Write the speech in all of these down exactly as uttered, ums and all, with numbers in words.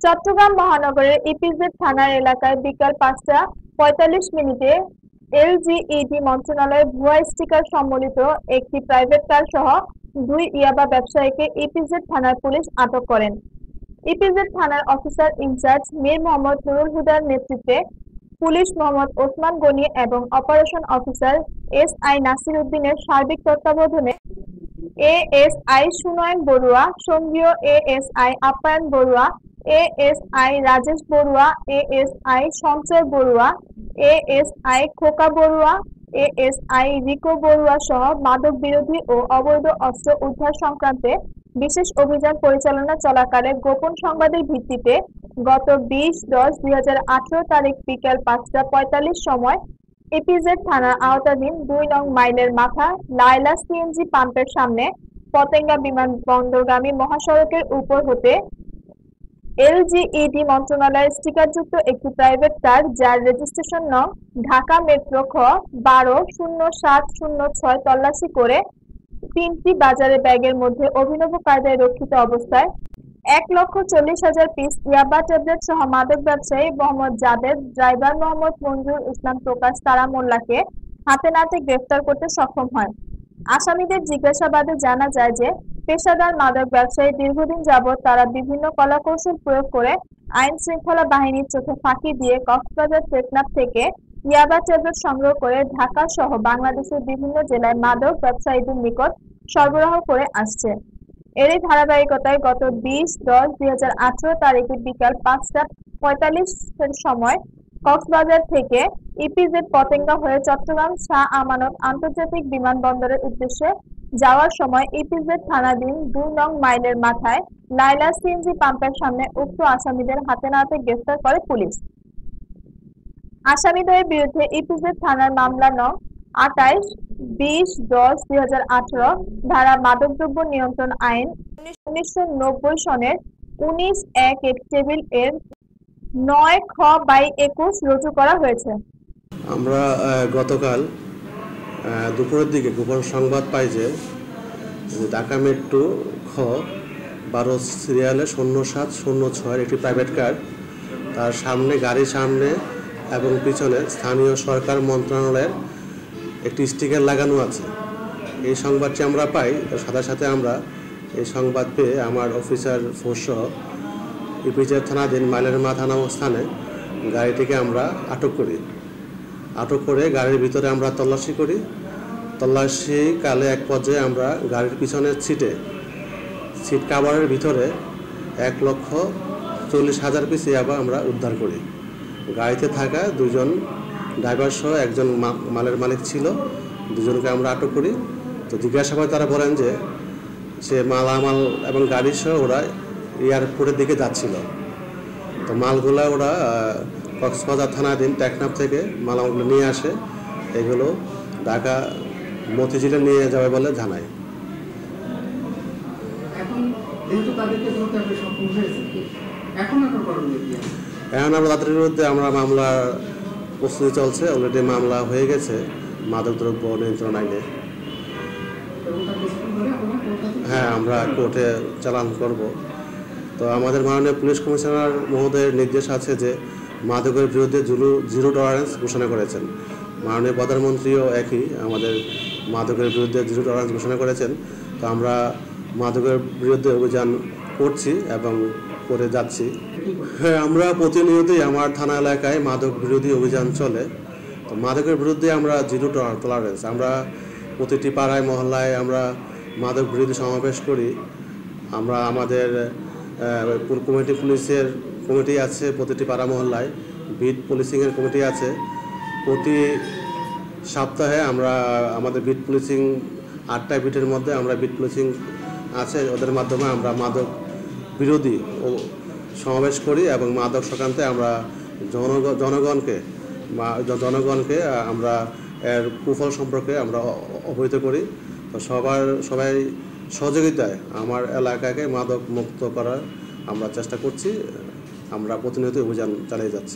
চট্টগ্রাম মহানগরের ইপিজেড থানার এলাকায় বিকাল পাঁচটা পঁয়তাল্লিশ মিনিটে এলজিইডি মন্ত্রণালয়ের ভুয়া স্টিকার সম্বলিত একটি প্রাইভেট কার সহ দুই ইয়াবা ব্যবসায়ীকে ইপিজেড থানার পুলিশ আটক করেন। ইপিজেড থানার অফিসার ইনচার্জ মীর মোহাম্মদ নুরুল হুদার নেতৃত্বে পুলিশ মোহাম্মদ ওসমান গনি এবং operation officer S I Nasir উদ্দিনের সার্বিক তত্ত্বাবধানে এএসআই সুনয়ন বড়ুয়া, সঙ্গীয় ASI Apyayan Barua, ASI Rajesh Barua, ASI Sanchay Barua, ASI খোকা বড়ুয়া, এএসআই রিকো বড়ুয়া সহ মাদক বিরোধী ও অবৈধ অস্ত্র উদ্ধার সংক্রান্তে বিশেষ অভিযান পরিচালনা চলাকালে গোপন সংবাদের ভিত্তিতে গত বিশ দশ দুই হাজার আঠারো তারিখ বিকেল পাঁচটা পঁয়তাল্লিশ সময় ইপিজেড থানার আওতাধীন দুই নং মাইলের মাথা লায়লা সিএনজি পাম্পের সামনে পতেঙ্গা বিমানবন্দরগামী মহাসড়কের উপর হতে এলজিইডি মন্ত্রণালয়ের স্টিকারযুক্ত একটি প্রাইভেট কার, যার রেজিস্ট্রেশন নং ঢাকা মেট্রো খ বারো শূন্য সাত শূন্য ছয় তল্লাশি করে তিনটি বাজারে ব্যাগের মধ্যে অভিনব কায়দায় রক্ষিত অবস্থায় এক লক্ষ চল্লিশ হাজার পিস ইয়াবা ট্যাবলেট সহ মাদক ব্যবসায়ী মোহাম্মদ জাবেদ, ড্রাইভার মোহাম্মদ মঞ্জুর ইসলাম প্রকাশ তারা মোল্লাকে হাতে নাতে গ্রেফতার করতে সক্ষম হয়। আসামিদের জিজ্ঞাসাবাদে জানা যায় যে পেশাদার মাদক ব্যবসায়ী দীর্ঘদিন যাবৎ তারা বিভিন্ন কলাকৌশল প্রয়োগ করে আইন শৃঙ্খলা বাহিনীর চোখে ফাঁকি দিয়ে কক্সবাজার টেকনাফ থেকে ইয়াবা ট্যাবলেট সংগ্রহ করে ঢাকা সহ বাংলাদেশের বিভিন্ন জেলায় মাদক ব্যবসায়ীদের নিকট সরবরাহ করে আসছে। এরই ধারাবাহিকতায় গত বিশ দশ দুই হাজার আঠারো তারিখে বিকাল পাঁচটা পঁয়তাল্লিশ সময় কক্সবাজার থেকে ইপিজেড পতেঙ্গা হয়ে চট্টগ্রাম শাহ আমানত আন্তর্জাতিক বিমানবন্দরের উদ্দেশ্যে যাওয়ার সময় ইপিজেড থানাধীন দুই নং মাইলের মাথায় লায়লা সিএনজি পাম্পের সামনে উক্ত আসামিদের হাতে নাতে গ্রেফতার করে পুলিশ। আসামিদের বিরুদ্ধে ইপিজেড থানার মামলা নং আটাইশ বিশ দশ দুই হাজার আঠারো ধারা মাদকদ্রব্য নিয়ন্ত্রণ আইন উনিশশো নব্বই সনের উনিশ এক এক টেবিল এর নয় খ বাই একুশ রুজু করা হয়েছে। আমরা গতকাল দুপুরের দিকে গোপন সংবাদ পাই যে ঢাকা মেট্রো খ বারো সিরিয়ালে শূন্য সাত শূন্য ছয়ের একটি প্রাইভেট কার, তার সামনে গাড়ির সামনে এবং পিছনে স্থানীয় সরকার মন্ত্রণালয়ের একটি স্টিকার লাগানো আছে। এই সংবাদটি আমরা পাই, সাথে সাথে আমরা এই সংবাদ পেয়ে আমার অফিসার ফোর্সসহ ইপিজেড থানাধীন মাইলের মাথা নামক স্থানে গাড়িটিকে আমরা আটক করি। আটক করে গাড়ির ভিতরে আমরা তল্লাশি করি। তল্লাশি কালে এক পর্যায়ে আমরা গাড়ির পিছনের সিটে সিট কাভারের ভিতরে এক লক্ষ চল্লিশ হাজার পিস ইয়াবা আমরা উদ্ধার করি। গাড়িতে থাকা দুজন ড্রাইভার সহ একজন মালের মালিক ছিল, দুজনকে আমরা আটক করি। তো জিজ্ঞাসাবাদে তারা বলেন যে সে মালামাল এবং গাড়ি সহ ওরা এয়ারপোর্টের দিকে যাচ্ছিল। তো মালগুলা ওরা কক্সবাজার থানাধীন টেকনাফ থেকে মালামালগুলো নিয়ে আসে, এগুলো ঢাকা মতিঝিলে নিয়ে যাবে বলে জানায়। এখন আমরা তাদের বিরুদ্ধে আমরা মামলার প্রস্তুতি চলছে, অলরেডি মামলা হয়ে গেছে মাদকদ্রব্য নিয়ন্ত্রণ আইনে। হ্যাঁ, আমরা কোর্টে চালান করব। তো আমাদের মাননীয় পুলিশ কমিশনার মহোদয়ের নির্দেশ আছে যে মাদকের বিরুদ্ধে জিরো জিরো টলারেন্স ঘোষণা করেছেন। মাননীয় প্রধানমন্ত্রীও একই আমাদের মাদকের বিরুদ্ধে জিরো টলারেন্স ঘোষণা করেছেন। তো আমরা মাদকের বিরুদ্ধে অভিযান করছি এবং করে যাচ্ছি। হ্যাঁ, আমরা প্রতিনিয়তই আমার থানা এলাকায় মাদক বিরোধী অভিযান চলে। তো মাদকের বিরুদ্ধে আমরা জিরো টলারেন্স, আমরা প্রতিটি পাড়ায় মহল্লায় আমরা মাদক বিরোধী সমাবেশ করি। আমরা আমাদের কমিটি পুলিশের কমিটি আছে, প্রতিটি পাড়া মহল্লায় বিট পুলিশিংয়ের কমিটি আছে। প্রতি সপ্তাহে আমরা আমাদের বিট পুলিশিং আটটা বিটের মধ্যে আমরা বিট পুলিশিং আছে, ওদের মাধ্যমে আমরা মাদক বিরোধী ও সমাবেশ করি এবং মাদক সংক্রান্তে আমরা জনগণ জনগণকে জনগণকে আমরা এর কুফল সম্পর্কে আমরা অবহিত করি। তো সবার সবাই সহযোগিতায় আমার এলাকাকে মাদক মুক্ত করার আমরা চেষ্টা করছি। আমরা প্রতিনিয়ত অভিযান চালিয়ে যাচ্ছি।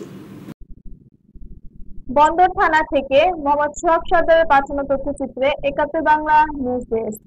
বন্দর থানা থেকে মোহাম্মদ সোহাগ সর্দারের পাঠানো তথ্যচিত্রে একাত্তর বাংলা নিউজ ডেস্ক।